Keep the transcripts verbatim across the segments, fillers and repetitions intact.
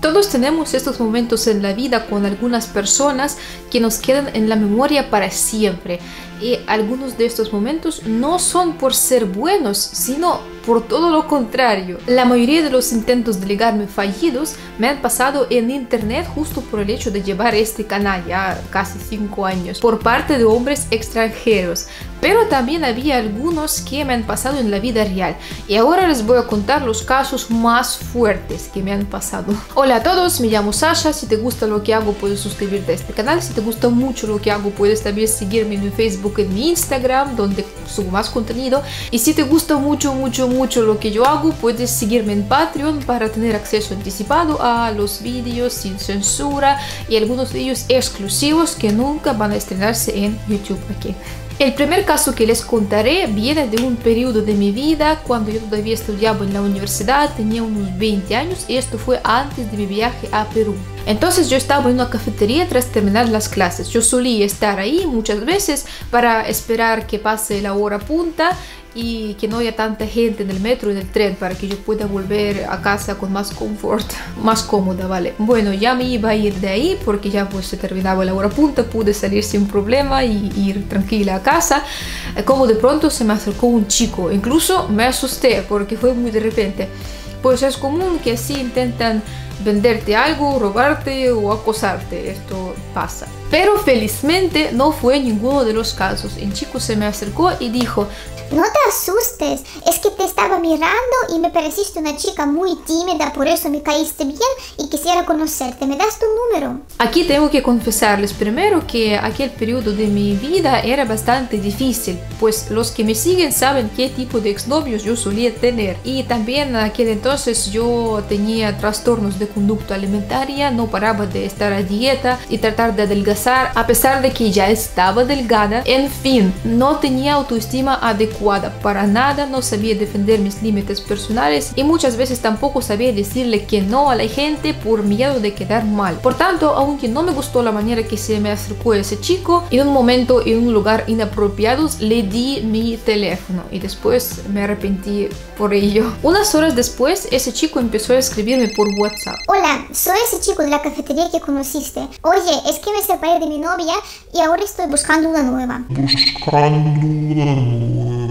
Todos tenemos estos momentos en la vida con algunas personas que nos quedan en la memoria para siempre. Y algunos de estos momentos no son por ser buenos, sino por todo lo contrario. La mayoría de los intentos de ligarme fallidos me han pasado en internet justo por el hecho de llevar este canal ya casi cinco años, por parte de hombres extranjeros. Pero también había algunos que me han pasado en la vida real. Y ahora les voy a contar los casos más fuertes que me han pasado. Hola a todos, me llamo Sasha. Si te gusta lo que hago, puedes suscribirte a este canal. Si te gusta mucho lo que hago, puedes también seguirme en mi Facebook, en mi Instagram, donde subo más contenido. Y si te gusta mucho, mucho, mucho lo que yo hago, puedes seguirme en Patreon para tener acceso anticipado a los vídeos sin censura y algunos de ellos exclusivos que nunca van a estrenarse en YouTube aquí. El primer caso que les contaré viene de un periodo de mi vida cuando yo todavía estudiaba en la universidad, tenía unos veinte años y esto fue antes de mi viaje a Perú. Entonces yo estaba en una cafetería tras terminar las clases. Yo solía estar ahí muchas veces para esperar que pase la hora punta y que no haya tanta gente en el metro y en el tren para que yo pueda volver a casa con más confort, más cómoda, ¿vale? Bueno, ya me iba a ir de ahí porque ya pues se terminaba la hora punta, pude salir sin problema y ir tranquila a casa. Como de pronto se me acercó un chico, incluso me asusté porque fue muy de repente. Pues es común que así intentan venderte algo, robarte o acosarte, esto pasa. Pero felizmente no fue ninguno de los casos. El chico se me acercó y dijo: no te asustes, es que te estaba mirando y me pareciste una chica muy tímida, por eso me caíste bien y quisiera conocerte. ¿Me das tu número? Aquí tengo que confesarles primero que aquel periodo de mi vida era bastante difícil, pues los que me siguen saben qué tipo de exnovios yo solía tener. Y también en aquel entonces yo tenía trastornos de conducta alimentaria, no paraba de estar a dieta y tratar de adelgazar, a pesar de que ya estaba delgada. En fin, no tenía autoestima adecuada para nada, no sabía defender mis límites personales y muchas veces tampoco sabía decirle que no a la gente por miedo de quedar mal. Por tanto, aunque no me gustó la manera que se me acercó ese chico, en un momento y en un lugar inapropiados le di mi teléfono y después me arrepentí por ello. Unas horas después, ese chico empezó a escribirme por WhatsApp. Hola, soy ese chico de la cafetería que conociste. Oye, es que me separé de mi novia y ahora estoy buscando una nueva. Buscando una nueva.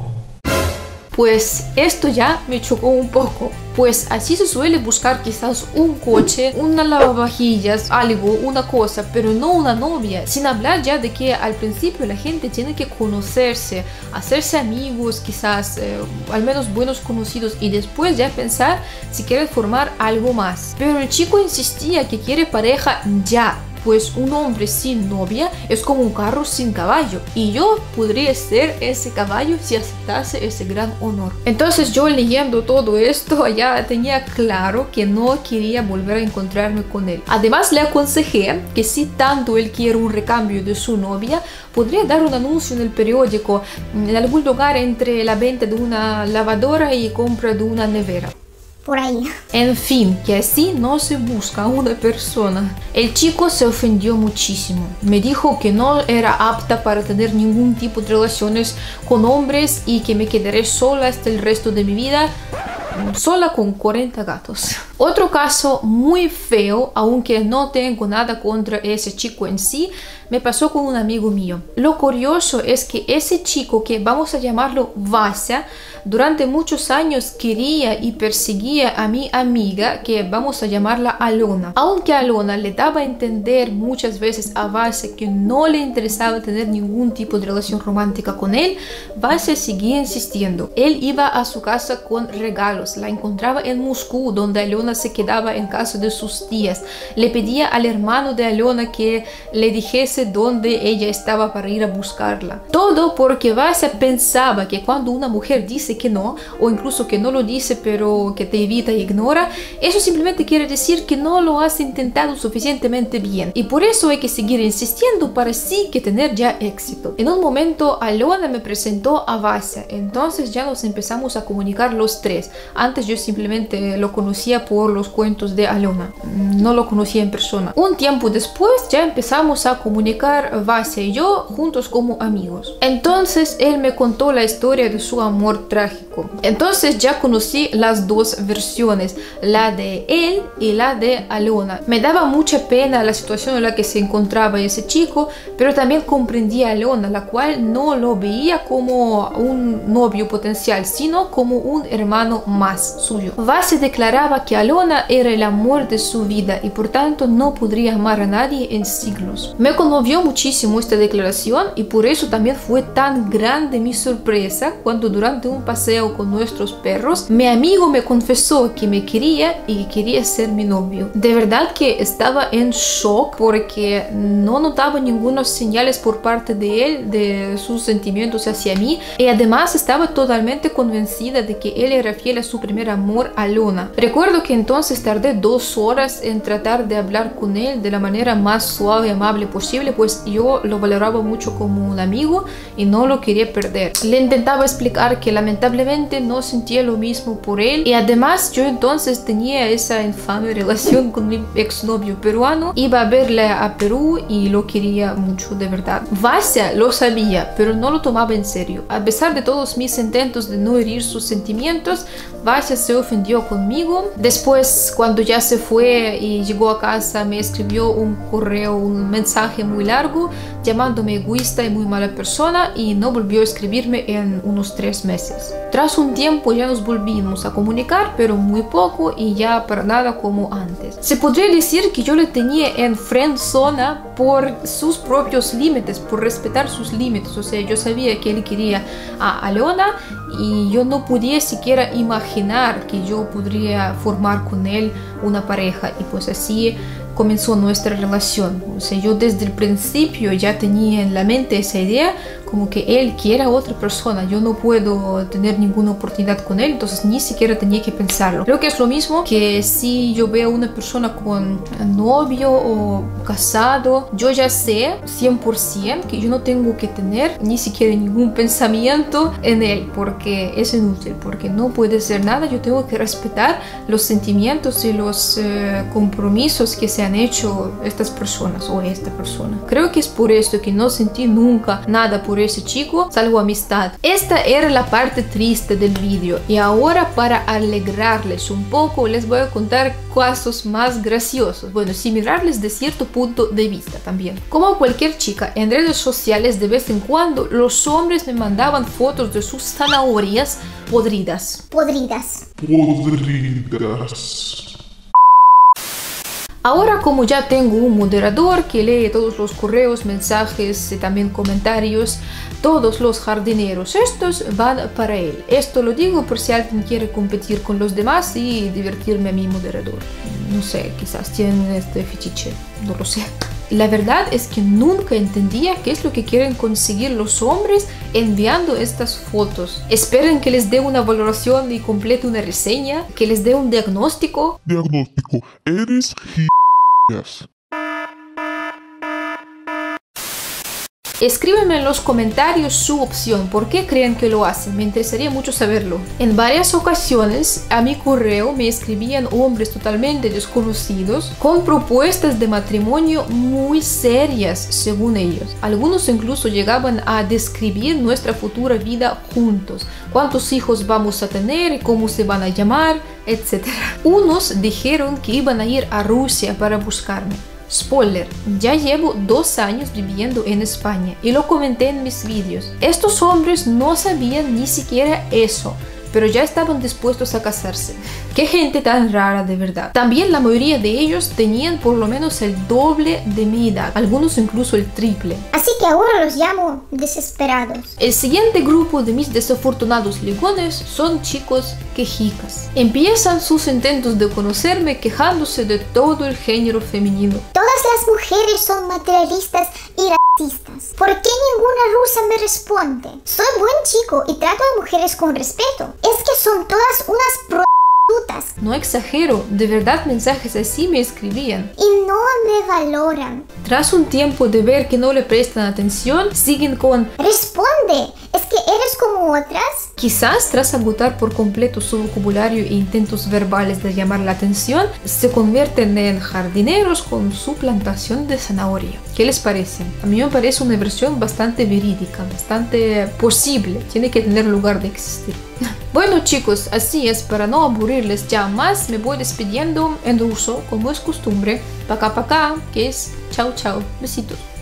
Pues esto ya me chocó un poco, pues así se suele buscar quizás un coche, una lavavajillas, algo, una cosa, pero no una novia. Sin hablar ya de que al principio la gente tiene que conocerse, hacerse amigos, quizás eh, al menos buenos conocidos y después ya pensar si quiere formar algo más. Pero el chico insistía que quiere pareja ya. Pues un hombre sin novia es como un carro sin caballo y yo podría ser ese caballo si aceptase ese gran honor. Entonces yo, leyendo todo esto, ya tenía claro que no quería volver a encontrarme con él. Además le aconsejé que si tanto él quiere un recambio de su novia, podría dar un anuncio en el periódico en algún lugar entre la venta de una lavadora y compra de una nevera. Por ahí. En fin, que así no se busca a una persona. El chico se ofendió muchísimo. Me dijo que no era apta para tener ningún tipo de relaciones con hombres y que me quedaré sola hasta el resto de mi vida, sola con cuarenta gatos. Otro caso muy feo, aunque no tengo nada contra ese chico en sí, me pasó con un amigo mío. Lo curioso es que ese chico, que vamos a llamarlo Vasya, durante muchos años quería y perseguía a mi amiga, que vamos a llamarla Alona. Aunque Alona le daba a entender muchas veces a Vasya que no le interesaba tener ningún tipo de relación romántica con él, Vasya seguía insistiendo. Él iba a su casa con regalos, la encontraba en Moscú, donde Alona se quedaba en casa de sus tías. Le pedía al hermano de Alona que le dijese dónde ella estaba para ir a buscarla. Todo porque Vasya pensaba que cuando una mujer dice que no, o incluso que no lo dice pero que te evita e ignora, eso simplemente quiere decir que no lo has intentado suficientemente bien. Y por eso hay que seguir insistiendo para sí que tener ya éxito. En un momento Alona me presentó a Vasya, entonces ya nos empezamos a comunicar los tres. Antes yo simplemente lo conocía por por los cuentos de Alena. No lo conocía en persona. Un tiempo después ya empezamos a comunicar Vasya y yo juntos como amigos. Entonces él me contó la historia de su amor trágico. Entonces ya conocí las dos versiones, la de él y la de Alena. Me daba mucha pena la situación en la que se encontraba ese chico, pero también comprendía a Alena, la cual no lo veía como un novio potencial, sino como un hermano más suyo. Vasya declaraba que Alena era el amor de su vida y por tanto no podría amar a nadie en siglos. Me conmovió muchísimo esta declaración y por eso también fue tan grande mi sorpresa cuando durante un paseo con nuestros perros mi amigo me confesó que me quería y que quería ser mi novio. De verdad que estaba en shock porque no notaba ninguna señales por parte de él de sus sentimientos hacia mí y además estaba totalmente convencida de que él era fiel a su primer amor, Alena. Recuerdo que entonces tardé dos horas en tratar de hablar con él de la manera más suave y amable posible, pues yo lo valoraba mucho como un amigo y no lo quería perder. Le intentaba explicar que lamentablemente no sentía lo mismo por él y además yo entonces tenía esa infame relación con mi exnovio peruano. Iba a verle a Perú y lo quería mucho de verdad. Vasya lo sabía, pero no lo tomaba en serio. A pesar de todos mis intentos de no herir sus sentimientos, Vasya se ofendió conmigo. Después, cuando ya se fue y llegó a casa, me escribió un correo, un mensaje muy largo llamándome egoísta y muy mala persona y no volvió a escribirme en unos tres meses. Tras un tiempo ya nos volvimos a comunicar, pero muy poco y ya para nada como antes. Se podría decir que yo le tenía en friendzone por sus propios límites, por respetar sus límites. O sea, yo sabía que él quería a Alena y yo no podía siquiera imaginar que yo podría formar con él una pareja y pues así comenzó nuestra relación. O sea, yo desde el principio ya tenía en la mente esa idea como que él quiere a otra persona, yo no puedo tener ninguna oportunidad con él, entonces ni siquiera tenía que pensarlo. Creo que es lo mismo que si yo veo a una persona con novio o casado, yo ya sé cien por ciento que yo no tengo que tener ni siquiera ningún pensamiento en él, porque es inútil, porque no puede ser nada. Yo tengo que respetar los sentimientos y los eh, compromisos que se han hecho estas personas o esta persona. Creo que es por esto que no sentí nunca nada por ese chico, salvo amistad. Esta era la parte triste del vídeo y ahora, para alegrarles un poco, les voy a contar casos más graciosos, bueno, similares de cierto punto de vista también. Como cualquier chica, en redes sociales de vez en cuando los hombres me mandaban fotos de sus zanahorias podridas. Podridas. Podridas. Ahora, como ya tengo un moderador que lee todos los correos, mensajes y también comentarios, todos los jardineros estos van para él. Esto lo digo por si alguien quiere competir con los demás y divertirme a mi moderador. No sé, quizás tienen este fetiche, no lo sé. La verdad es que nunca entendía qué es lo que quieren conseguir los hombres enviando estas fotos. ¿Esperan que les dé una valoración y complete una reseña? ¿Que les dé un diagnóstico? Diagnóstico. Eres g***as. Escríbanme en los comentarios su opción, ¿por qué creen que lo hacen? Me interesaría mucho saberlo. En varias ocasiones a mi correo me escribían hombres totalmente desconocidos con propuestas de matrimonio muy serias según ellos. Algunos incluso llegaban a describir nuestra futura vida juntos, cuántos hijos vamos a tener, cómo se van a llamar, etcétera. Unos dijeron que iban a ir a Rusia para buscarme. Spoiler, ya llevo dos años viviendo en España y lo comenté en mis vídeos. Estos hombres no sabían ni siquiera eso, pero ya estaban dispuestos a casarse. Qué gente tan rara, de verdad. También la mayoría de ellos tenían por lo menos el doble de mi edad, algunos incluso el triple. Así que ahora los llamo desesperados. El siguiente grupo de mis desafortunados ligones son chicos quejicas. Empiezan sus intentos de conocerme quejándose de todo el género femenino. Todas las mujeres son materialistas y racistas. ¿Por qué ninguna rusa me responde? Soy buen chico y trato a mujeres con respeto. Es que son todas unas prostitutas. No exagero, de verdad mensajes así me escribían. Y no me valoran. Tras un tiempo de ver que no le prestan atención, siguen con responde, ¿Es que eres como otras? Quizás tras agotar por completo su vocabulario e intentos verbales de llamar la atención, se convierten en jardineros con su plantación de zanahoria. ¿Qué les parece? A mí me parece una versión bastante verídica, bastante posible. Tiene que tener lugar de existir. Bueno chicos, así es, para no aburrirles ya más, me voy despidiendo en ruso, como es costumbre. Пока-пока, que es chao chao. Besitos.